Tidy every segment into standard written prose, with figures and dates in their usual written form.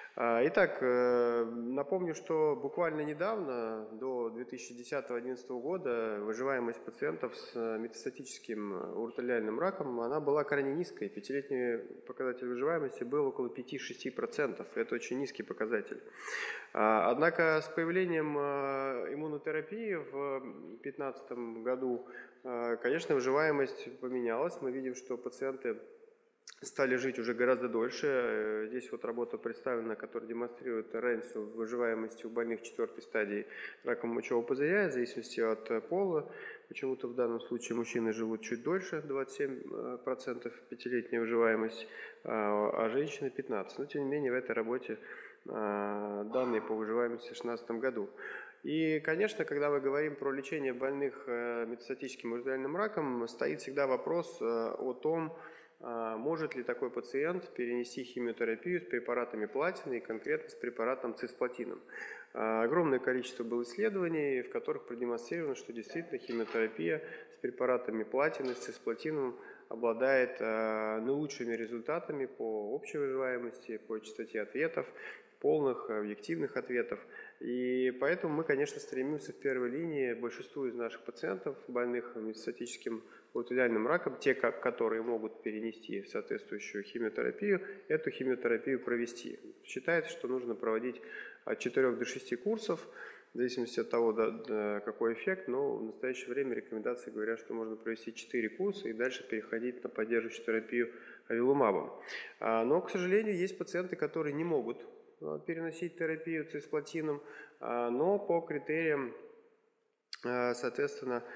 Итак, напомню, что буквально недавно, до 2010-2011 года, выживаемость пациентов с метастатическим уретральным раком, она была крайне низкой. Пятилетний показатель выживаемости был около 5-6%. Это очень низкий показатель. Однако с появлением иммунотерапии в 2015 году, конечно, выживаемость поменялась. Мы видим, что пациенты стали жить уже гораздо дольше. Здесь вот работа представлена, которая демонстрирует разницу в выживаемости у больных 4-й стадии рака мочевого пузыря, в зависимости от пола. Почему-то в данном случае мужчины живут чуть дольше, 27% пятилетняя выживаемость, а женщины 15%. Но тем не менее в этой работе данные по выживаемости в 2016 году. И, конечно, когда мы говорим про лечение больных метастатическим уретральным раком, стоит всегда вопрос о том, может ли такой пациент перенести химиотерапию с препаратами платины и конкретно с препаратом цисплатином. Огромное количество было исследований, в которых продемонстрировано, что действительно химиотерапия с препаратами платины, с цисплатином обладает наилучшими результатами по общей выживаемости, по частоте ответов, полных, объективных ответов. И поэтому мы, конечно, стремимся в первой линии большинству из наших пациентов, больных метастатическим уретральным раком, те, которые могут перенести соответствующую химиотерапию, эту химиотерапию провести. Считается, что нужно проводить от 4 до 6 курсов, в зависимости от того, какой эффект, но в настоящее время рекомендации говорят, что можно провести 4 курса и дальше переходить на поддерживающую терапию авилумабом. Но, к сожалению, есть пациенты, которые не могут переносить терапию цисплатином, но по критериям, соответственно,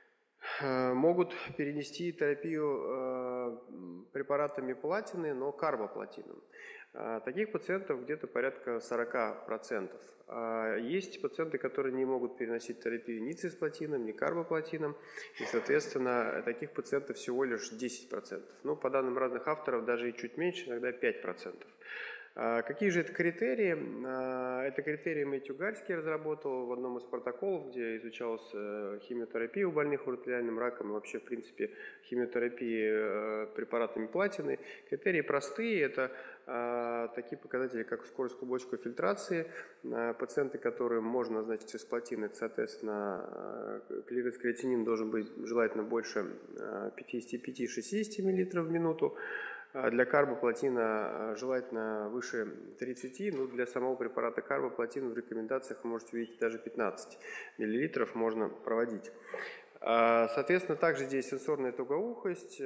могут перенести терапию препаратами платины, но карбоплатином. Таких пациентов где-то порядка 40%. Есть пациенты, которые не могут переносить терапию ни цисплатином, ни карбоплатином, и, соответственно, таких пациентов всего лишь 10%. Но по данным разных авторов, даже и чуть меньше, иногда 5%. Какие же это критерии? Это критерии Мэтью Гальский разработал в одном из протоколов, где изучалась химиотерапия у больных уретральным раком и вообще, в принципе, химиотерапия препаратами платины. Критерии простые, это такие показатели, как скорость клубочковой фильтрации. Пациенты, которым можно назначить цисплатин, это, соответственно, креатинин должен быть желательно больше 55-60 мл в минуту. Для карбоплатина желательно выше 30, но для самого препарата карбоплатина в рекомендациях вы можете увидеть даже 15 мл можно проводить. Соответственно, также здесь сенсорная тугоухость,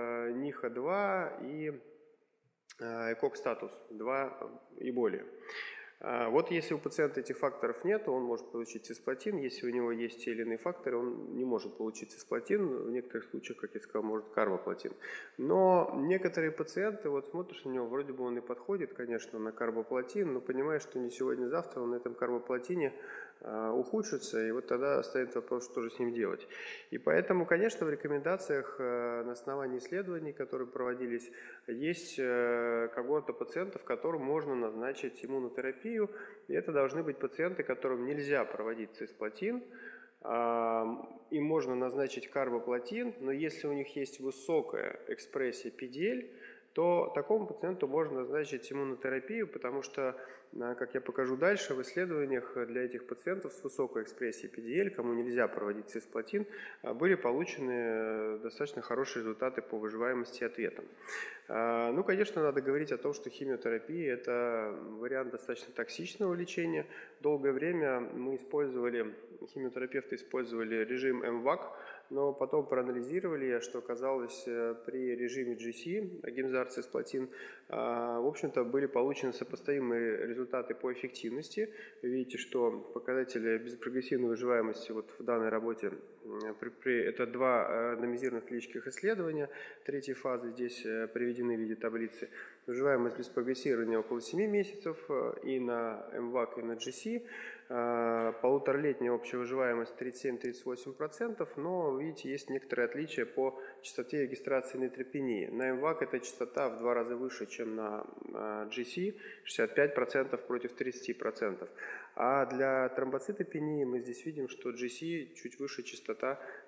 НИХа-2 и ЭКОК-статус 2 и более. Вот если у пациента этих факторов нет, он может получить цисплатин. Если у него есть те или иные факторы, он не может получить цисплатин. В некоторых случаях, как я сказал, может карбоплатин. Но некоторые пациенты, вот смотришь на него, вроде бы он и подходит, конечно, на карбоплатин, но понимаешь, что не сегодня-завтра он на этом карбоплатине ухудшится, и вот тогда стоит вопрос, что же с ним делать. И поэтому, конечно, в рекомендациях на основании исследований, которые проводились, есть когорта пациентов, которым можно назначить иммунотерапию. И это должны быть пациенты, которым нельзя проводить цисплатин, им можно назначить карбоплатин, но если у них есть высокая экспрессия PDL, то такому пациенту можно назначить иммунотерапию, потому что, как я покажу дальше, в исследованиях для этих пациентов с высокой экспрессией PDL, кому нельзя проводить цисплатин, были получены достаточно хорошие результаты по выживаемости и ответам. Ну, конечно, надо говорить о том, что химиотерапия – это вариант достаточно токсичного лечения. Долгое время мы химиотерапевты использовали режим МВАК, но потом проанализировали, что оказалось при режиме GC, Гемзар цисплатин, в общем-то, были получены сопоставимые результаты по эффективности. Вы видите, что показатели безпрогрессивной выживаемости вот в данной работе, это 2 рандомизированных клинических исследования третьей фазы, здесь приведены в виде таблицы. Выживаемость без прогрессирования около 7 месяцев и на МВАК, и на GC. Полуторалетняя общая выживаемость 37-38%, но, видите, есть некоторые отличия по частоте регистрации нейтропении. На МВАК эта частота в 2 раза выше, чем на GC, 65% против 30%. А для тромбоцитопении мы здесь видим, что GC чуть выше частота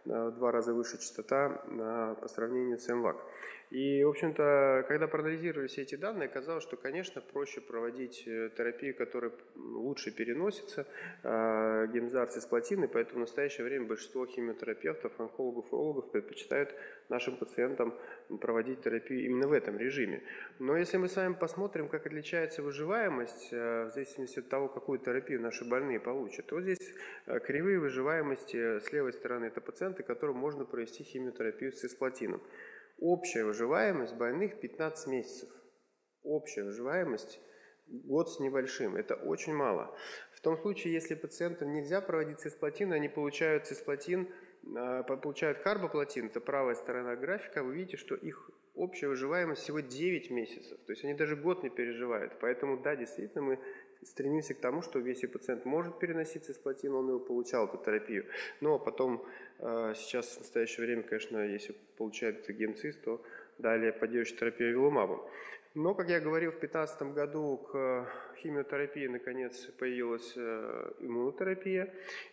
в 2 раза выше частота по сравнению с МВАК. И, в общем-то, когда проанализировали все эти данные, оказалось, что, конечно, проще проводить терапию, которая лучше переносится, гемзар цисплатины, поэтому в настоящее время большинство химиотерапевтов, онкологов, урологов предпочитают нашим пациентам проводить терапию именно в этом режиме. Но если мы с вами посмотрим, как отличается выживаемость в зависимости от того, какую терапию наши больные получат, то вот здесь кривые выживаемости с левой стороны – это пациенты, которым можно провести химиотерапию с цисплатином. Общая выживаемость больных 15 месяцев. Общая выживаемость год с небольшим. Это очень мало. В том случае, если пациентам нельзя проводить цисплатин, они получают цисплатин, получают карбоплатин, это правая сторона графика, вы видите, что их общая выживаемость всего 9 месяцев. То есть они даже год не переживают. Поэтому, да, действительно, мы стремимся к тому, что если пациент может переносить цисплатин, он его получал, эту терапию. Но потом, сейчас в настоящее время, конечно, если получает гемцис, то далее поддерживающая терапия авилумабом. Но, как я говорил, в 2015 году к химиотерапии наконец появилась иммунотерапия,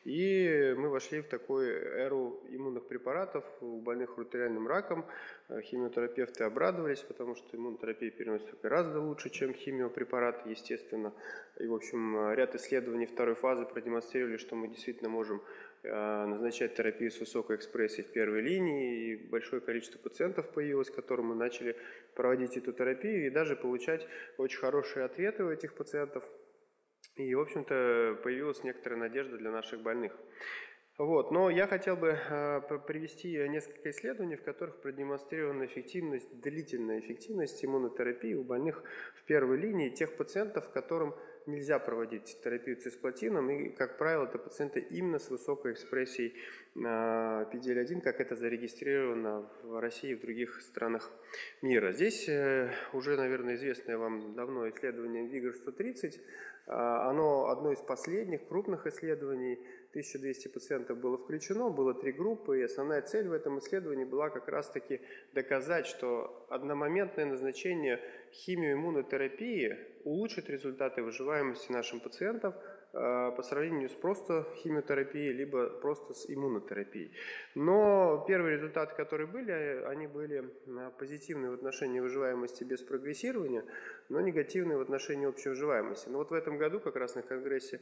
и мы вошли в такую эру иммунных препаратов у больных артериальным раком. Химиотерапевты обрадовались, потому что иммунотерапия переносится гораздо лучше, чем химиопрепараты, естественно. И, в общем, ряд исследований второй фазы продемонстрировали, что мы действительно можем назначать терапию с высокой экспрессией в первой линии, и большое количество пациентов появилось, которым мы начали проводить эту терапию и даже получать очень хорошие ответы у этих пациентов. И, в общем-то, появилась некоторая надежда для наших больных. Вот. Но я хотел бы привести несколько исследований, в которых продемонстрирована эффективность, длительная эффективность иммунотерапии у больных в первой линии, тех пациентов, которым нельзя проводить терапию цисплатином, и, как правило, это пациенты именно с высокой экспрессией PD-L1, как это зарегистрировано в России и в других странах мира. Здесь уже, наверное, известное вам давно исследование Vigor-130. Оно одно из последних крупных исследований. 1200 пациентов было включено, было 3 группы, и основная цель в этом исследовании была как раз-таки доказать, что одномоментное назначение химиоиммунотерапии улучшит результаты выживаемости нашим пациентам по сравнению с просто химиотерапией, либо просто с иммунотерапией. Но первые результаты, которые были, они были позитивные в отношении выживаемости без прогрессирования, но негативные в отношении общей выживаемости. Но вот в этом году как раз на конгрессе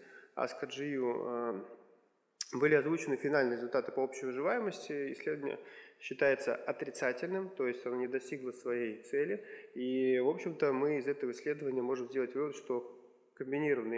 ASCO-GU были озвучены финальные результаты по общей выживаемости. Исследование считается отрицательным, то есть оно не достигло своей цели. И, в общем-то, мы из этого исследования можем сделать вывод, что комбинированная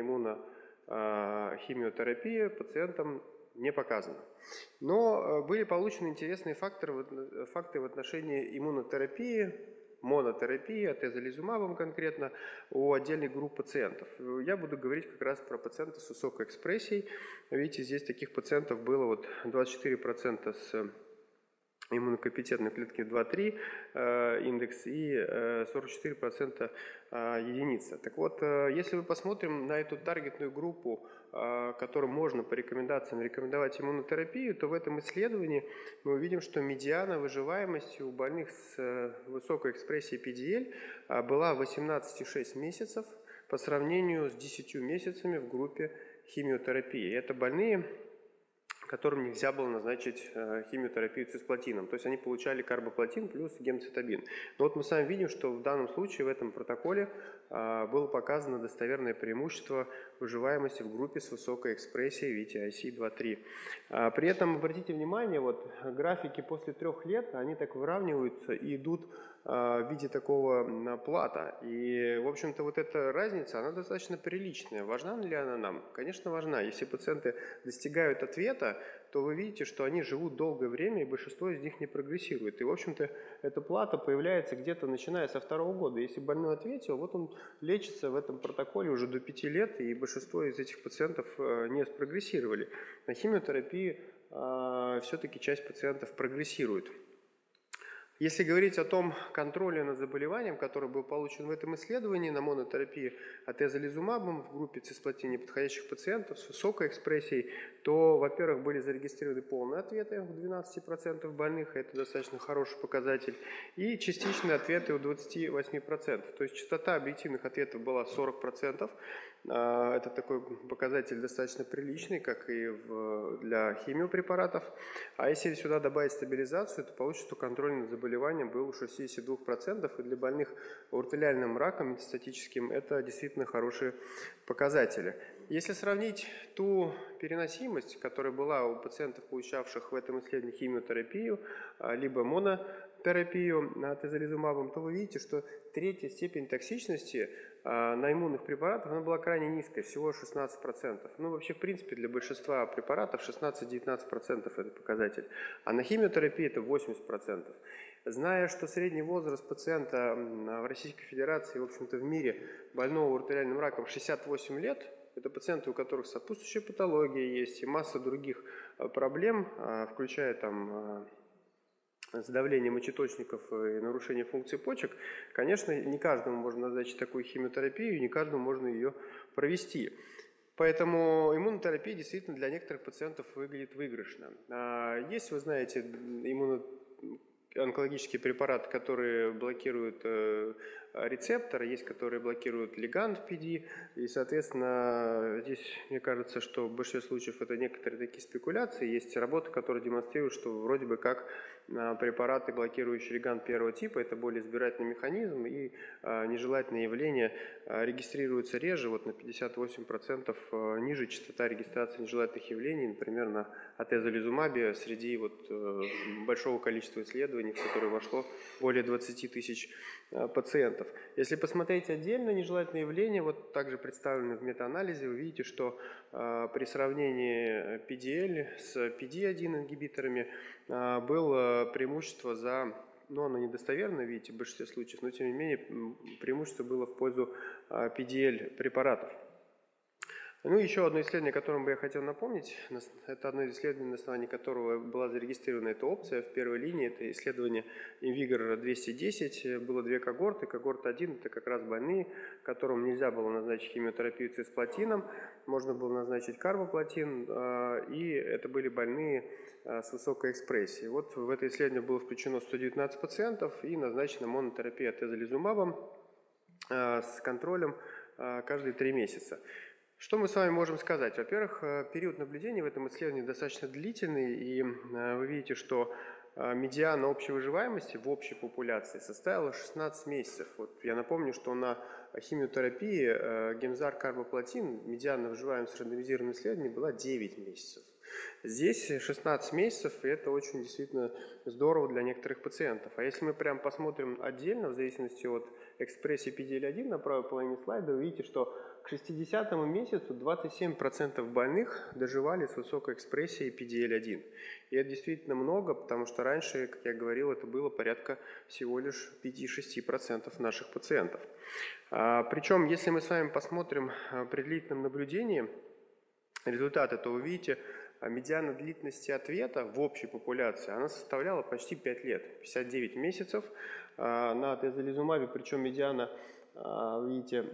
иммунохимиотерапия пациентам не показана. Но были получены интересные факты в отношении иммунотерапии, монотерапии, атезолизумабом конкретно, у отдельных групп пациентов. Я буду говорить как раз про пациентов с высокой экспрессией. Видите, здесь таких пациентов было вот 24% с иммунокомпетентной клетки 2-3 индекс и 44% единица. Так вот, если мы посмотрим на эту таргетную группу, которым можно по рекомендациям рекомендовать иммунотерапию, то в этом исследовании мы увидим, что медиана выживаемости у больных с высокой экспрессией PDL была 18,6 месяцев по сравнению с 10 месяцами в группе химиотерапии. Это больные, которым нельзя было назначить химиотерапию цисплатином. То есть они получали карбоплатин плюс гемцитабин. Но вот мы с вами видим, что в данном случае в этом протоколе было показано достоверное преимущество выживаемости в группе с высокой экспрессией VTIC-2-3. При этом, обратите внимание, вот графики после 3 лет, они так выравниваются и идут в виде такого плата. И, в общем-то, вот эта разница, она достаточно приличная. Важна ли она нам? Конечно, важна. Если пациенты достигают ответа, то вы видите, что они живут долгое время, и большинство из них не прогрессирует. И, в общем-то, эта плата появляется где-то начиная со 2-го года. Если больной ответил, вот он лечится в этом протоколе уже до 5 лет, и большинство из этих пациентов не спрогрессировали. На химиотерапии все-таки часть пациентов прогрессирует. Если говорить о том контроле над заболеванием, который был получен в этом исследовании на монотерапии атезолизумабом в группе цисплатин неподходящих пациентов с высокой экспрессией, то, во-первых, были зарегистрированы полные ответы у 12% больных, это достаточно хороший показатель, и частичные ответы у 28%. То есть частота объективных ответов была 40%. Это такой показатель достаточно приличный, как и для химиопрепаратов. А если сюда добавить стабилизацию, то получится, что контроль над заболеванием был у 62%, и для больных аорталиальным раком метастатическим это действительно хорошие показатели. Если сравнить ту переносимость, которая была у пациентов, получавших в этом исследовании химиотерапию, либо монотерапию атезолизумабом, то вы видите, что третья степень токсичности на иммунных препаратах она была крайне низкая, всего 16%. Ну, вообще, в принципе, для большинства препаратов 16-19% это показатель, а на химиотерапии это 80%. Зная, что средний возраст пациента в Российской Федерации, в общем-то, в мире больного аорталиальным раком 68 лет, это пациенты, у которых сопутствующая патология есть и масса других проблем, включая там с давлением мочеточников и нарушение функции почек, конечно, не каждому можно назначить такую химиотерапию, не каждому можно ее провести. Поэтому иммунотерапия действительно для некоторых пациентов выглядит выигрышно. Есть, вы знаете, онкологические препараты, которые блокируют рецепторы, есть, которые блокируют лиганд PD, и, соответственно, здесь, мне кажется, что в большинстве случаев это некоторые такие спекуляции. Есть работы, которые демонстрируют, что вроде бы как препараты, блокирующие лиганд первого типа, это более избирательный механизм, и нежелательные явления регистрируются реже, вот на 58% ниже частота регистрации нежелательных явлений, например, на атезолизумабе среди большого количества исследований, в которые вошло более 20 тысяч пациентов. Если посмотреть отдельно нежелательные явления, вот также представлены в метаанализе, вы видите, что при сравнении PDL с PD-1 ингибиторами было преимущество за, ну оно недостоверно, видите, в большинстве случаев, но тем не менее преимущество было в пользу PDL препаратов. Ну, еще одно исследование, о котором бы я хотел напомнить, это одно из исследований, на основании которого была зарегистрирована эта опция в первой линии, это исследование InVigor 210, было две когорты, когорта 1 это как раз больные, которым нельзя было назначить химиотерапию цисплатином, можно было назначить карбоплатин, и это были больные с высокой экспрессией. Вот в это исследование было включено 119 пациентов и назначена монотерапия атезолизумабом с контролем каждые 3 месяца. Что мы с вами можем сказать? Во-первых, период наблюдения в этом исследовании достаточно длительный, и вы видите, что медиана общей выживаемости в общей популяции составила 16 месяцев. Вот я напомню, что на химиотерапии гемзар карбоплатин медиана выживаемость в рандомизированном исследовании была 9 месяцев. Здесь 16 месяцев, и это очень действительно здорово для некоторых пациентов. А если мы прям посмотрим отдельно, в зависимости от экспрессии PDL1 на правой половине слайда, вы видите, что к 60-му месяцу 27% больных доживали с высокой экспрессией PDL1. И это действительно много, потому что раньше, как я говорил, это было порядка всего лишь 5-6% наших пациентов. Причем, если мы с вами посмотрим при длительном наблюдении результаты, то вы видите, медиана длительности ответа в общей популяции, она составляла почти 5 лет, 59 месяцев. На атезолизумабе, причем медиана, видите,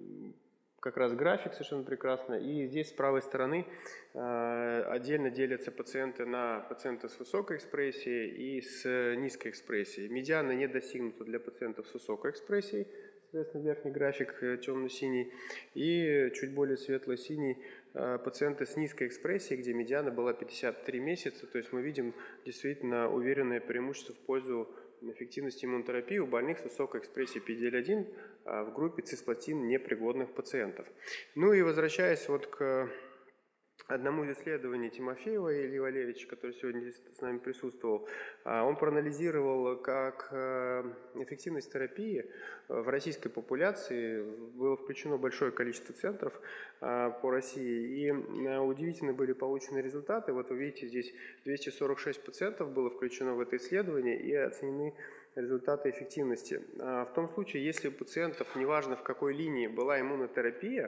как раз график совершенно прекрасно. И здесь с правой стороны отдельно делятся пациенты на пациентов с высокой экспрессией и с низкой экспрессией. Медиана не достигнута для пациентов с высокой экспрессией, соответственно, верхний график темно-синий, и чуть более светло-синий пациенты с низкой экспрессией, где медиана была 53 месяца. То есть мы видим действительно уверенное преимущество в пользу эффективности иммунотерапии у больных с высокой экспрессией PDL1 в группе цисплатин непригодных пациентов. Ну и возвращаясь вот к одному из исследований Тимофеева Ильи Валерьевича, который сегодня здесь с нами присутствовал, он проанализировал, как эффективность терапии в российской популяции, было включено большое количество центров по России, и удивительно были получены результаты. Вот вы видите, здесь 246 пациентов было включено в это исследование и оценены результаты эффективности. В том случае, если у пациентов, неважно в какой линии, была иммунотерапия,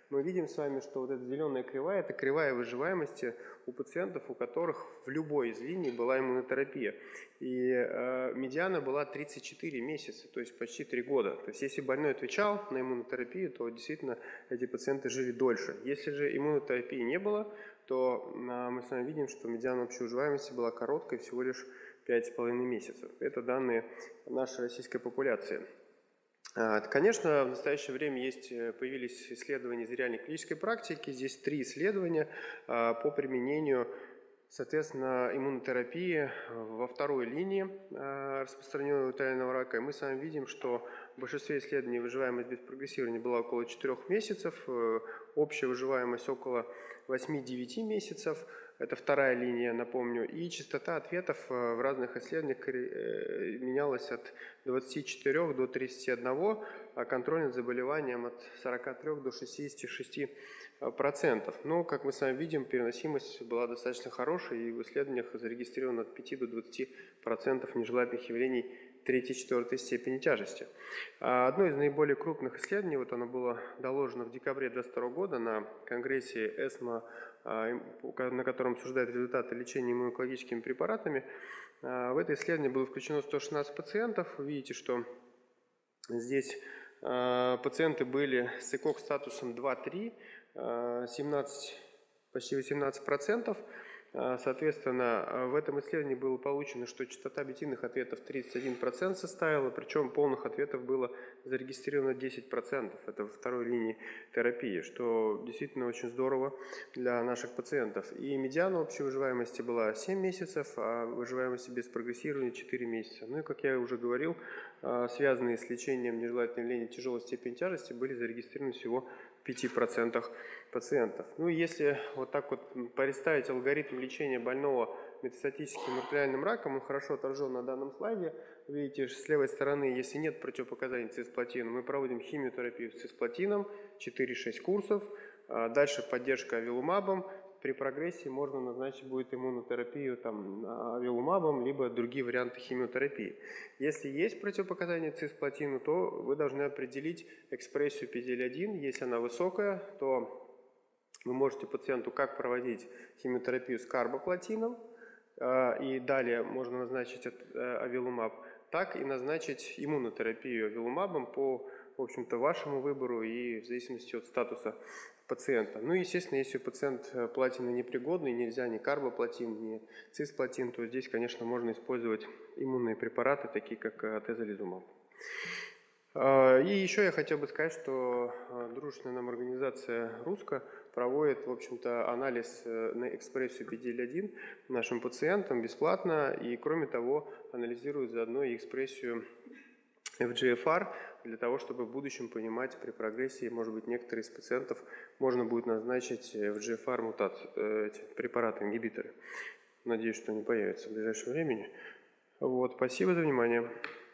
мы видим с вами, что вот эта зеленая кривая – это кривая выживаемости у пациентов, у которых в любой из линий была иммунотерапия. И медиана была 34 месяца, то есть почти 3 года. То есть если больной отвечал на иммунотерапию, то действительно эти пациенты жили дольше. Если же иммунотерапии не было, то мы с вами видим, что медиана общей выживаемости была короткой, всего лишь 5,5 месяцев. Это данные нашей российской популяции. Конечно, в настоящее время появились исследования из реальной клинической практики. Здесь 3 исследования по применению, соответственно, иммунотерапии во второй линии распространенного утеринарного рака. И мы с вами видим, что в большинстве исследований выживаемость без прогрессирования была около 4 месяцев, общая выживаемость около 8-9 месяцев. Это вторая линия, напомню. И частота ответов в разных исследованиях менялась от 24 до 31, а контроль над заболеванием от 43 до 66%. Но, как мы с вами видим, переносимость была достаточно хорошей, и в исследованиях зарегистрировано от 5 до 20% нежелательных явлений 3-4 степени тяжести. Одно из наиболее крупных исследований, вот оно было доложено в декабре 2022 года на конгрессе ESMO, на котором обсуждают результаты лечения иммунологическими препаратами. В это исследование было включено 116 пациентов. Вы видите, что здесь пациенты были с ЭКОГ статусом 2-3, почти 18%. Соответственно, в этом исследовании было получено, что частота объективных ответов 31% составила, причем полных ответов было зарегистрировано 10%. Это во второй линии терапии, что действительно очень здорово для наших пациентов. И медиана общей выживаемости была 7 месяцев, а выживаемости без прогрессирования 4 месяца. Ну и, как я уже говорил, связанные с лечением нежелательной явления тяжелой степени тяжести были зарегистрированы всего в 5% пациентов. Ну и если вот так вот представить алгоритм лечения больного метастатическим артериальным раком, он хорошо отражен на данном слайде. Видите, с левой стороны, если нет противопоказаний цисплатину, мы проводим химиотерапию с цисплатином, 4-6 курсов, дальше поддержка авилумабом. При прогрессии можно назначить будет иммунотерапию авилумабом, либо другие варианты химиотерапии. Если есть противопоказания цисплатину, то вы должны определить экспрессию PDL1. Если она высокая, то вы можете пациенту как проводить химиотерапию с карбоплатином, и далее можно назначить авилумаб, так и назначить иммунотерапию авилумабом по, в общем-то, вашему выбору и в зависимости от статуса пациента. Ну и, естественно, если пациент платино непригодный, нельзя ни карбоплатин, ни цисплатин, то здесь, конечно, можно использовать иммунные препараты, такие как атезолизумаб. И еще я хотел бы сказать, что дружественная нам организация РУСКО проводит, в общем-то, анализ на экспрессию PDL1 нашим пациентам бесплатно, и, кроме того, анализирует заодно и экспрессию FGFR, для того, чтобы в будущем понимать при прогрессии, может быть, некоторые из пациентов можно будет назначить FGFR мутацию, эти препараты, ингибиторы. Надеюсь, что они появятся в ближайшее время. Вот, спасибо за внимание.